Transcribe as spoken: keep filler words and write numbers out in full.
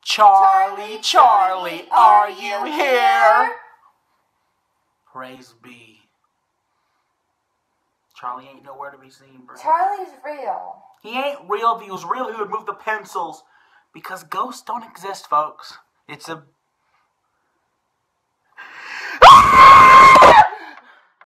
Charlie, Charlie, are you here? Praise be. Charlie ain't nowhere to be seen, bro. Charlie's real. He ain't real. If he was real, he would move the pencils. Because ghosts don't exist, folks. It's a...